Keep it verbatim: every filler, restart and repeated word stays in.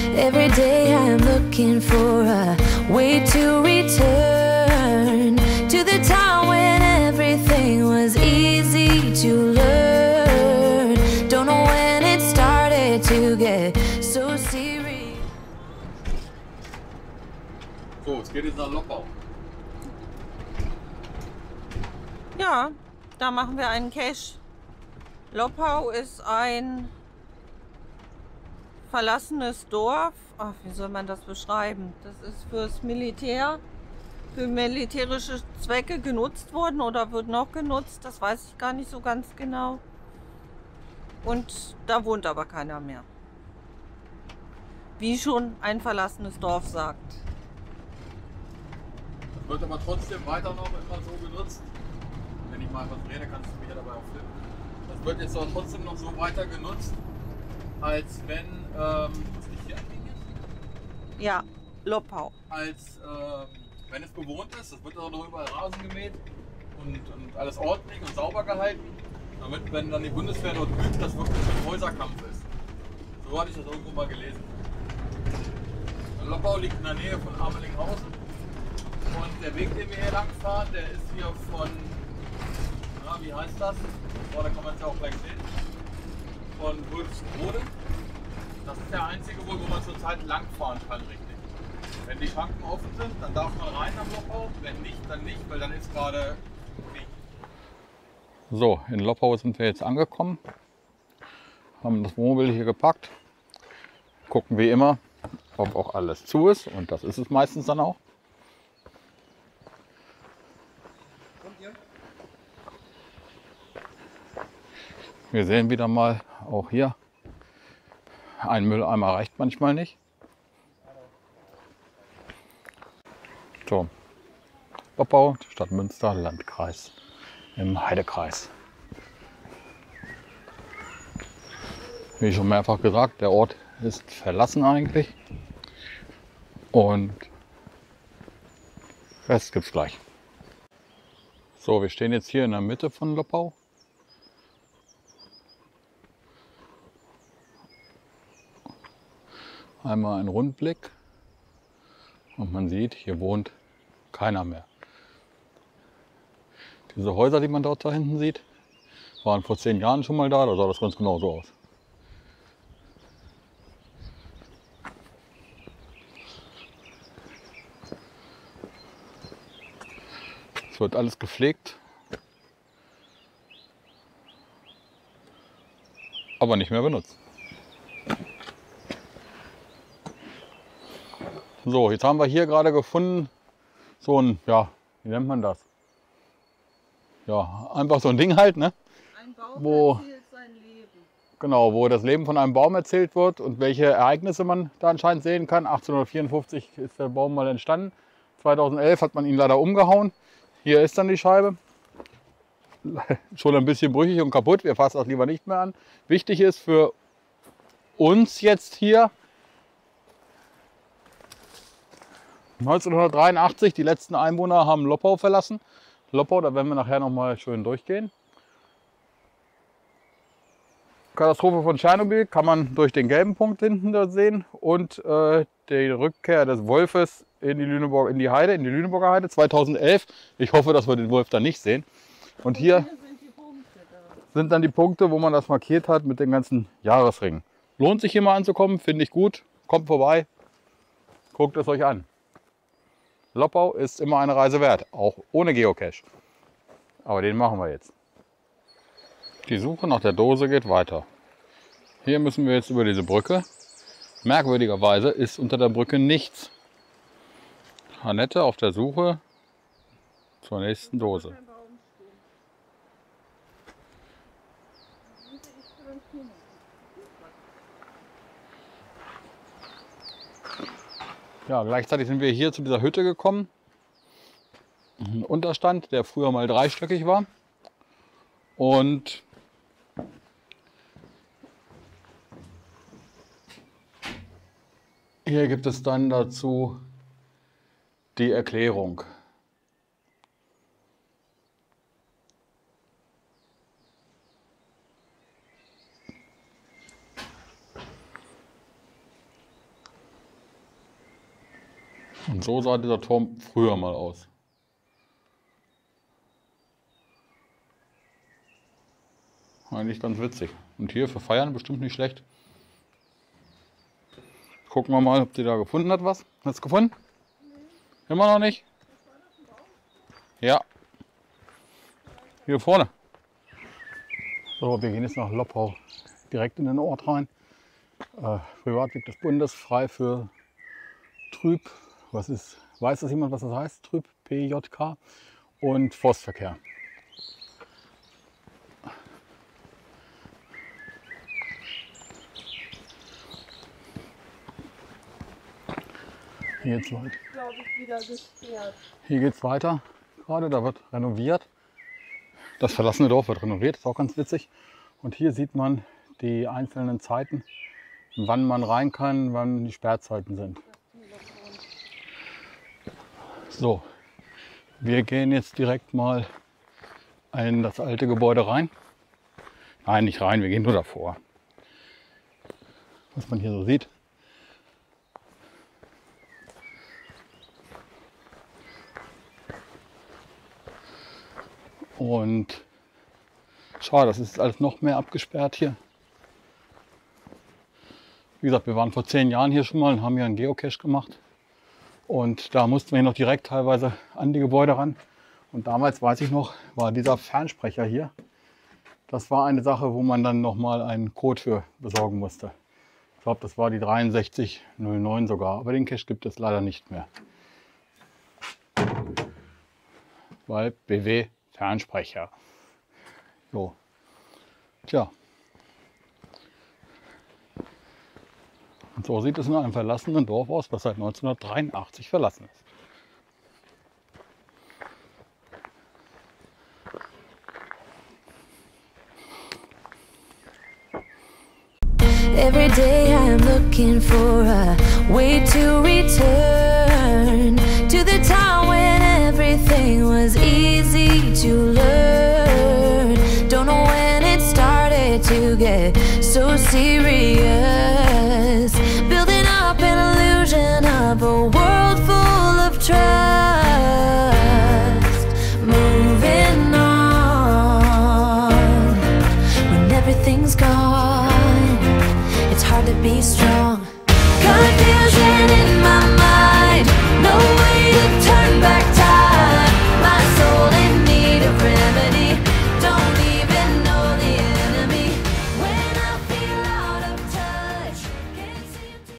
Every day I'm looking for a way to return to the time when everything was easy to learn. Don't know when it started to get so serious. So, es geht jetzt nach Loppau. Ja, da machen wir einen Cache. Loppau ist ein verlassenes Dorf. Ach, wie soll man das beschreiben? Das ist fürs Militär, für militärische Zwecke genutzt worden oder wird noch genutzt. Das weiß ich gar nicht so ganz genau. Und da wohnt aber keiner mehr. Wie schon ein verlassenes Dorf sagt. Das wird aber trotzdem weiter noch immer so genutzt. Wenn ich mal was rede, kannst du mich ja dabei auch filmen. Das wird jetzt auch trotzdem noch so weiter genutzt, als wenn, ähm, was liegt hier anliegen jetzt? Ja, Loppau. Als ähm, wenn es bewohnt ist, das wird auch noch überall Rasen gemäht und, und alles ordentlich und sauber gehalten, damit, wenn dann die Bundeswehr dort übt, das wirklich ein Häuserkampf ist. So hatte ich das irgendwo mal gelesen. Loppau liegt in der Nähe von Amelinghausen und der Weg, den wir hier lang fahren, der ist hier von, na, wie heißt das? Oh, da kann man es ja auch gleich sehen. Von Wulfsrode. Das ist der einzige wohl, wo man zurzeit lang fahren kann, richtig. Wenn die Schranken offen sind, dann darf man rein am Loppau. Wenn nicht, dann nicht, weil dann ist gerade nicht. So, in Loppau sind wir jetzt angekommen. Haben das Wohnmobil hier gepackt. Gucken wie immer, ob auch alles zu ist. Und das ist es meistens dann auch. Wir sehen wieder mal, auch hier, ein Mülleimer reicht manchmal nicht. So, Loppau, Stadt Münster, Landkreis, im Heidekreis. Wie schon mehrfach gesagt, der Ort ist verlassen eigentlich. Und Rest gibt's gleich. So, wir stehen jetzt hier in der Mitte von Loppau. Einmal ein Rundblick und man sieht, hier wohnt keiner mehr. Diese Häuser, die man dort da hinten sieht, waren vor zehn Jahren schon mal da, da sah das ganz genau so aus. Es wird alles gepflegt, aber nicht mehr benutzt. So, jetzt haben wir hier gerade gefunden, so ein, ja, wie nennt man das? Ja, einfach so ein Ding halt, ne? Ein Baum Wo, erzählt sein Leben. genau, wo das Leben von einem Baum erzählt wird und welche Ereignisse man da anscheinend sehen kann. achtzehnhundertvierundfünfzig ist der Baum mal entstanden. zweitausendelf hat man ihn leider umgehauen. Hier ist dann die Scheibe. Schon ein bisschen brüchig und kaputt. Wir fassen das lieber nicht mehr an. Wichtig ist für uns jetzt hier, neunzehnhundertdreiundachtzig, die letzten Einwohner haben Loppau verlassen. Loppau, da werden wir nachher noch mal schön durchgehen. Katastrophe von Tschernobyl kann man durch den gelben Punkt hinten da sehen und äh, die Rückkehr des Wolfes in die, Lüneburg, in die Heide, in die Lüneburger Heide zweitausendelf. Ich hoffe, dass wir den Wolf dann nicht sehen. Und hier sind dann die Punkte, wo man das markiert hat mit den ganzen Jahresringen. Lohnt sich hier mal anzukommen, finde ich gut. Kommt vorbei, guckt es euch an. Loppau ist immer eine Reise wert, auch ohne Geocache. Aber den machen wir jetzt. Die Suche nach der Dose geht weiter. Hier müssen wir jetzt über diese Brücke. Merkwürdigerweise ist unter der Brücke nichts. Annette auf der Suche zur nächsten Dose. Ja, gleichzeitig sind wir hier zu dieser Hütte gekommen. Ein Unterstand, der früher mal dreistöckig war. Und hier gibt es dann dazu die Erklärung. Und so sah dieser Turm früher mal aus. Eigentlich ganz witzig. Und hier für Feiern bestimmt nicht schlecht. Gucken wir mal, ob die da gefunden hat was. Hast du gefunden? Nee. Immer noch nicht? Ja. Hier vorne. So, wir gehen jetzt nach Loppau. Direkt in den Ort rein. Äh, Privatweg des Bundes, frei für Trüb. Was ist, weiß das jemand, was das heißt? Trüb, P J K und Forstverkehr. Hier geht's weiter. Hier geht's weiter. Gerade da wird renoviert. Das verlassene Dorf wird renoviert, ist auch ganz witzig. Und hier sieht man die einzelnen Zeiten, wann man rein kann, wann die Sperrzeiten sind. So, wir gehen jetzt direkt mal in das alte Gebäude rein. Nein, nicht rein, wir gehen nur davor. Was man hier so sieht. Und schade, das ist alles noch mehr abgesperrt hier. Wie gesagt, wir waren vor zehn Jahren hier schon mal und haben hier einen Geocache gemacht. Und da mussten wir hier noch direkt teilweise an die Gebäude ran. Und damals, weiß ich noch, war dieser Fernsprecher hier. Das war eine Sache, wo man dann nochmal einen Code für besorgen musste. Ich glaube, das war die dreiundsechzig null neun sogar. Aber den Cache gibt es leider nicht mehr. Weil B W Fernsprecher. So. Tja. Und so sieht es in einem verlassenen Dorf aus, was seit neunzehnhundertdreiundachtzig verlassen ist. Every day I'm looking for a way to return to the time when everything was easy to learn. Don't know when it started to get so serious.